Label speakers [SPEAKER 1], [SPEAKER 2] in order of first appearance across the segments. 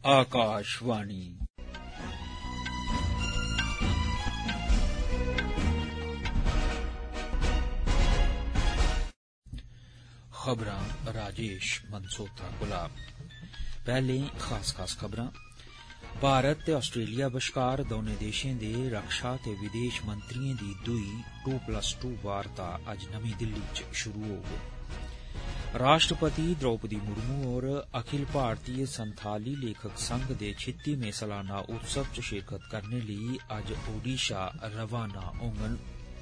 [SPEAKER 1] आकाशवाणी खबरां राजेश मनसोता कोला। पहले खास खबरां। भारत ते आस्ट्रेलिया बश्कार दौनें देशें दे रक्षा ते विदेश मंत्रियें दी दुई 2+2 वार्ता अज्ज नमीं दिल्ली च शुरू होग। राष्ट्रपति द्रौपदी मुर्मू होर अखिल भारतीय संथाली लेखक संघ दे 36वें सालाना उत्सव च शिरकत करने लेई अज्ज ओडिशा रवाना होंगन।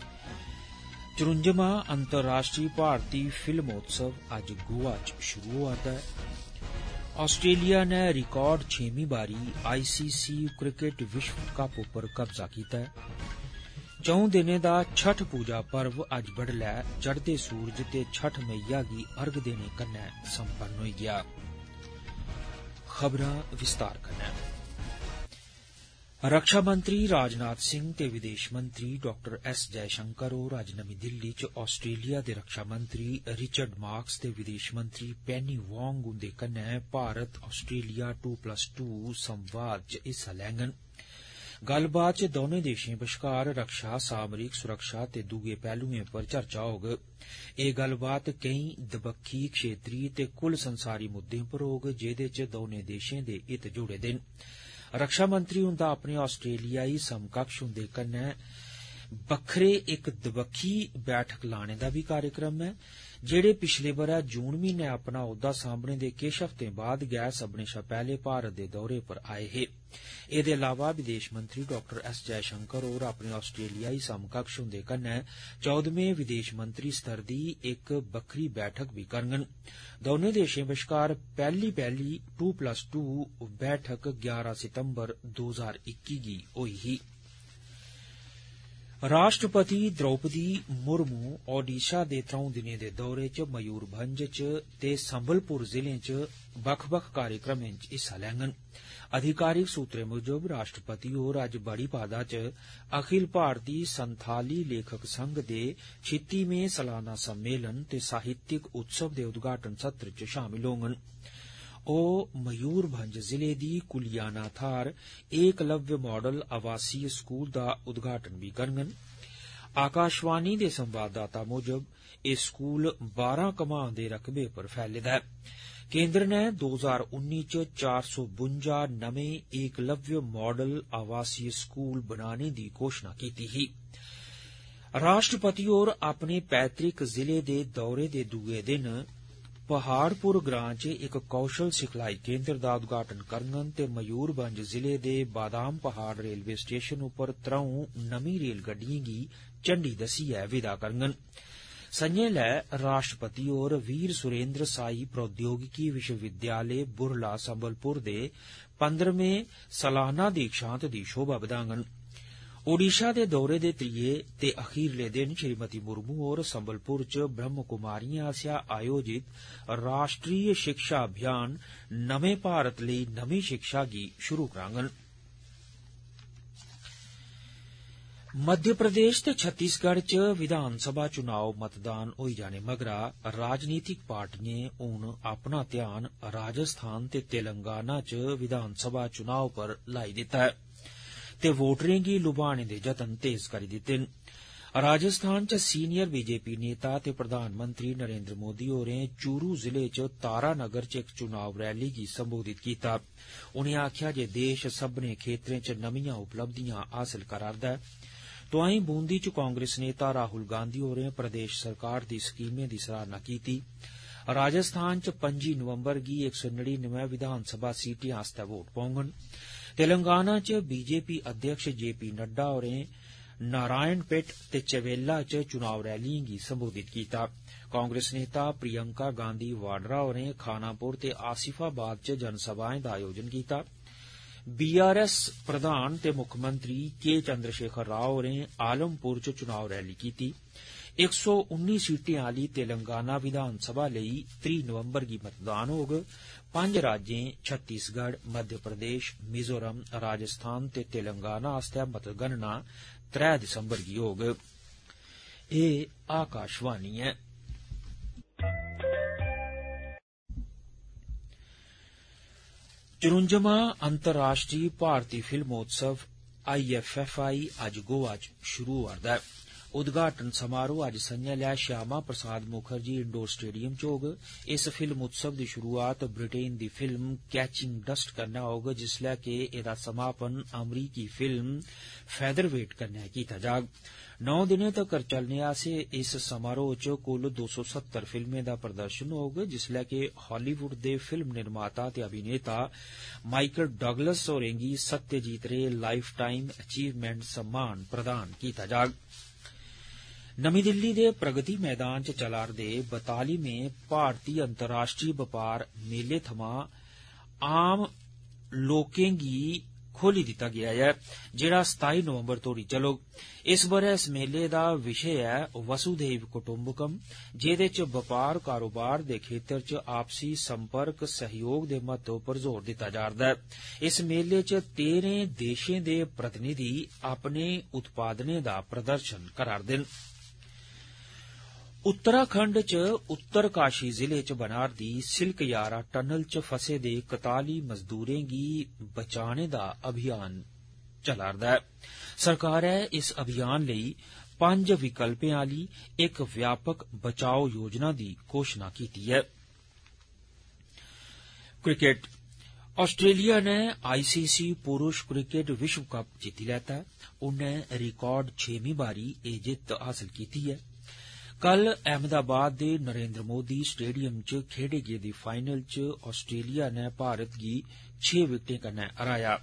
[SPEAKER 1] 54वां अंतर्राष्ट्रीय भारतीय फिल्मोत्सव अज्ज गोवा च शुरू होआ दा ऐ। आस्ट्रेलिया नै रिकार्ड 6वीं बारी ICC क्रिकेट विश्व कप उप्पर कब्जा कीता ऐ। 4 दिनें दा छठ पूजा पर्व अज्ज बडलै चढ़दे सूरज ते छठ मैया गी अर्घ देने कन्नै संपन्न होई गेआ। खबरां विस्तार कन्नै। रक्षा मंत्री राजनाथ सिंह ते विदेश मंत्री डॉ S जयशंकर होर अज्ज नमीं दिल्ली च आस्ट्रेलिया दे रक्षा मंत्री रिचर्ड मार्क्स ते विदेश मंत्री पेनी वांग हुंदे कन्नै भारत आस्ट्रेलिया 2+2 संवाद च हिस्सा लैंगन। गल्लबात च दौनें देशें बश्कार रक्षा, सामरिक सुरक्षा ते दूए पहलुएं पर चर्चा होग। एह गल्लबात केई दबक्खी, क्षेत्रीय ते कुल संसारी मुद्दें पर होग जेदे च दौनें देशें दे हित जुड़े दे न। रक्षा मंत्री हुंदा अपने आस्ट्रेलियाई समकक्ष हुंदे कन्नै बक्खरे इक दबक्खी बैठक लाने दा बी कार्यक्रम ऐ, जेड़े पिछले बरै जून म्हीने अपना ओहदा सांभने दे किश हफ्तें बाद गै सब्बने शा पैहले भारत दे दौरे पर आए हे। एहदे अलावा विदेश मंत्री डॉ S जयशंकर होर अपने आस्ट्रेलियाई समकक्ष हुंदे कन्नै 14वें विदेश मंत्री स्तर दी इक बक्खरी बैठक बी करङन। दौनें देशें बश्कार पैहली 2+2 बैठक 11 सितंबर 2021 गी होई ही। राष्ट्रपति द्रौपदी मुर्मू ओडिशा दे 3 दिनें दे दौरे च मयूरभंज च ते संबलपुर जिलें च बक्ख-बक्ख कार्यक्रमें च हिस्सा लैंगन। अधिकारिक सूत्रें मुजब राष्ट्रपति होर अज्ज बड़ीपादा च अखिल भारतीय संथाली लेखक संघ दे 36वें सालाना सम्मेलन ते साहित्यिक उत्सव दे उद्घाटन सत्र च शामिल होंगन। ओह मयूरभंज जिले दी कुलियाना थार एकलव्य मॉडल आवासीय स्कूल दा उद्घाटन बी करङन। आकाशवाणी दे संवाददाता मुजब एह स्कूल 12 कमां दे रकबे पर फैले दा ऐ। केंद्र नै 2019 च 452 नमें एकलव्य मॉडल आवासीय स्कूल बनाने दी घोषणा कीती ही। राष्ट्रपति होर अपने पैतृक जिले दे दौरे दे दूए दिन पहाड़पुर ग्रां च इक कौशल सिखलाई केंद्र दा उद्घाटन करङन ते मयूरभंज जिले दे बादाम पहाड़ रेलवे स्टेशन उप्पर 3 नमीं रेलगड्डियें गी झंडी दस्सियै विदा करङन। संझें लै राष्ट्रपति होर वीर सुरेंद्र साई प्रौद्योगिकी विश्वविद्यालय बुरला संबलपुर दे 15वें सालाना दीक्षांत दी शोभा बधाङन। ओडिशा दे दौरे दे त्रिये ते अखीरले दिन श्रीमती मुर्मू होर संबलपुर च ब्रह्म कुमारियें आसेआ आयोजित राष्ट्रीय शिक्षा अभियान नमें भारत लेई नमीं शिक्षा गी शुरू कराङन। मध्य प्रदेश ते छत्तीसगढ़ च विधानसभा चुनाव मतदान होई जाने मगरा राजनीतिक पार्टियें हुण अपना ध्यान राजस्थान ते तेलंगाना च विधानसभा चुनाव पर लाई दित्ता ऐ ते वोटरें गी लुभाने दे जतन तेज करी दित्ते न। राजस्थान च सीनियर बीजेपी नेता ते प्रधानमंत्री नरेंद्र मोदी होरें चूरू जिले च तारानगर च इक चुनाव रैली गी संबोधित कीता। उनें आखेआ जे देश सब्बनें खेत्रें च नमियां उपलब्धियां हासल करा'रदा ऐ। तोआईं बूंदी च कांग्रेस नेता राहुल गांधी होरें प्रदेश सरकार दी स्कीमें दी सराहना कीती। राजस्थान च 25 नवंबर गी 199 विधानसभा सीटें आस्तै वोट पौङन। तेलंगाना च बीजेपी अध्यक्ष JP नड्डा होरें नारायणपेट ते चवेला च चुनाव रैलियें गी संबोधित कीता। कांग्रेस नेता प्रियंका गांधी वाड्रा होरें खानापुर ते आसिफाबाद च जनसभाएं दा आयोजन कीता। BRS प्रधान ते मुक्खमंत्री K चंद्रशेखर राव होरें आलमपुर च चुनाव रैली कीती। 119 सीटें आली तेलंगाना विधानसभा लेई 3 नवंबर गी मतदान होग। 5 राज्यें छत्तीसगढ़, मध्य प्रदेश, मिजोरम, राजस्थान ते तेलंगाना आस्तै मतगणना 3 दिसंबर गी होग। एह आकाशवाणी ऐ। 54वां अंतर्राष्ट्रीय भारतीय फिल्मोत्सव IFFI अज्ज गोवा च शुरू होआ रदा ऐ। उद्घाटन समारोह अज्ज संझा श्यामा प्रसाद मुखर्जी इंडोर स्टेडियम च होग। इस फिल्म उत्सव दी शुरूआत ब्रिटेन दी फिल्म कैचिंग डस्ट कन्नै होग, जिसलै कि एदा समापन अमरीकी फिल्म फेदरवेट कन्नै कीता जाग। 9 दिनें तक्कर चलने आले इस समारोह च कुल 270 फिल्में दा प्रदर्शन होग, जिसलै कि हालीवुड दे फिल्म निर्माता ते अभिनेता माइकल डगलस होरें गी सत्यजीत रे लाइफ टाइम अचीवमेंट सम्मान प्रदान कीता जाग। नमीं दिल्ली दे प्रगति मैदान च चला'रदे 42वें भारतीय अंतर्राष्ट्रीय बपार मेले थमां आम लोकें गी खोली दिता गेआ ऐ, जेड़ा 27 नवंबर तोड़ी चलोग। इस ब'रे इस मेले दा विशे ऐ वसुधैव कुटुंबकम, जेदे च बपार कारोबार दे खेतर च आपसी संपर्क सहयोग दे महत्व पर जोर दिता जा'रदा ऐ। इस मेले च 13 देशें दे प्रतिनिधि अपने उत्पादनें दा प्रदर्शन करा'रदे न। उत्तराखंड च उत्तरकाशी जिले च बना'रदी सिल्क यारा टनल च फसे दे 41 मजदूरें गी बचाने दा अभियान चला'रदा ऐ। सरकारै इस अभियान लेई 5 विकल्पें आली इक व्यापक बचाओ योजना दी घोषणा कीती ऐ। क्रिकेट ऑस्ट्रेलिया ने ICC पुरुष क्रिकेट विश्व कप जित्ती लैता ऐ। उन्नै रिकार्ड 6वीं बारी एह जित्त हासल कीती ऐ। कल अहमदाबाद दे नरेंद्र मोदी स्टेडियम च खेडे गेदे फाइनल च ऑस्ट्रेलिया ने भारत गी 6 विकेटें कन्नै हराया।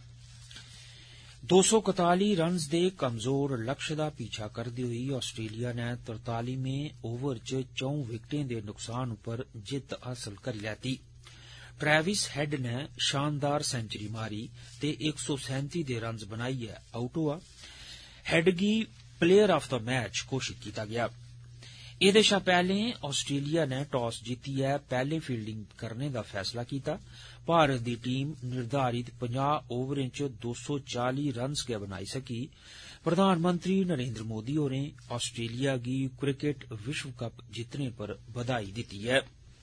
[SPEAKER 1] 241 रन्स दे कमजोर लक्ष्य दा पीछा करदे होई ऑस्ट्रेलिया ने 43वें ओवर च 4 विकेटें दे नुकसान पर जित्त हासल करी लैती। ट्रैविस हेड ने शानदार सेंचुरी मारी ते 137 दे रन्स बनाइयै आउट होआ। हेड गी प्लेयर ऑफ द मैच घोषित कीता गेआ। एदे शा पैहले ऑस्ट्रेलिया ने टॉस जित्तियै पैहले फील्डिंग करने दा फैसला कीता। भारत दी टीम निर्धारित 50 ओवरें च 240 रन्स गै बनाई सकी। प्रधानमंत्री नरेंद्र मोदी होरें ऑस्ट्रेलिया गी क्रिकेट विश्व कप जितने पर बधाई दित्ती ऐ।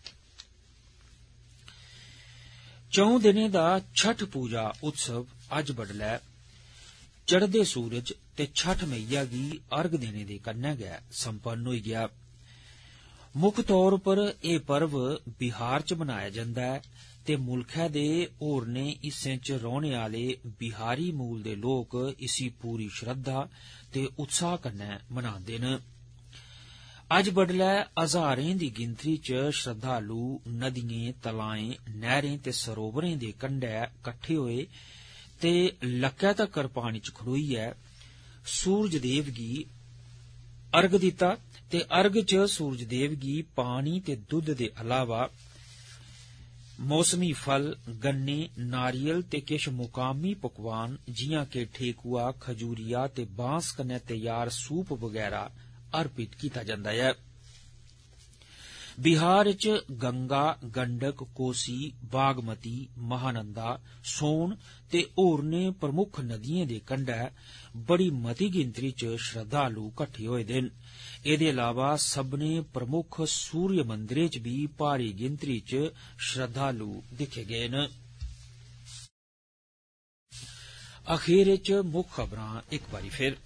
[SPEAKER 1] 4 दिनें दा छठ पूजा उत्सव अज्ज बडलै चढ़दे सूरज ते छठ मैया गी अर्घ देने दे कन्नै गै संपन्न होई गेआ। मुक्ख तौर पर एह पर्व बिहार च मनाया जंदा ऐ ते मुल्खै दे होरनें हिस्सें च रौहने आले बिहारी मूल दे लोक इसी पूरी श्रद्धा ते उत्साह कन्नै मनांदे न। अज्ज बडलै हजारें दी गिनतरी च श्रद्धालु नदियें, तलाएं, नैहरें ते सरोवरें दे कंढै कट्ठे होए ते लक्कै तक्कर पानी च खड़ोइयै सूरजदेव गी अर्घ दित्ता ते अर्घ च सूरजदेव गी पानी ते दुद्ध दे अलावा मौसमी फल, गन्ने, नारियल ते किश मुकामी पकवान जियां कि ठेकुआ, खजूरिया ते बांस कन्नै तैयार सूप वगैरा अर्पित कीता जंदा ऐ। बिहार च गंगा, गंडक, कोसी, बागमती, महानंदा, सोन ते होरनें प्रमुख नदियें दे कंढै बड़ी मती गिनतरी च श्रद्धालु कट्ठे होए दे न। एदे अलावा सब्बनें प्रमुख सूर्य मंदिरें च बी भारी गिनतरी च श्रद्धालु दिक्खे गए न। अखीर च मुक्ख खबरां इक बारी फिर।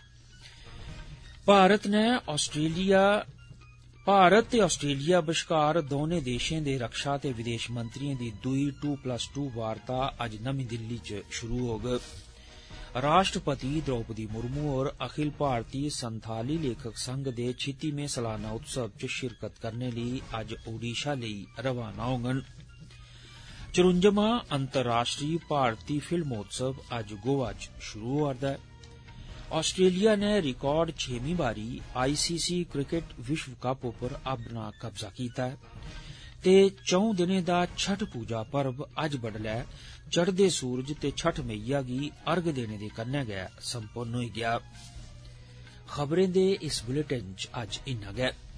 [SPEAKER 1] भारत ते ऑस्ट्रेलिया बश्कार दौनें देशें दे रक्षा ते विदेश मंत्रियें दी दूई 2+2 वार्ता अज्ज नमीं दिल्ली च शुरू होग। राष्ट्रपति द्रौपदी मुर्मू होर अखिल भारतीय संथाली लेखक संघ दे 36वें सालाना उत्सव च शिरकत करने लेई अज्ज ओडिशा लेई रवाना होङन। 54वां अंतर्राष्ट्रीय भारतीय फिल्मोत्सव अज्ज गोवा च शुरू होआ'रदा ऐ। ऑस्ट्रेलिया ने रिकार्ड 6वीं बारी ICC क्रिकेट विश्व कप उप्पर अपना कब्जा कीता ऐ ते 4 दिनें दा छठ पूजा पर्व अज्ज बडलै चढ़दे सूरज ते छठ मैया गी अर्घ देने दे कन्नै गै संपन्न होई गेआ। खबरें दे इस बुलेटिन च अज्ज इन्ना गै।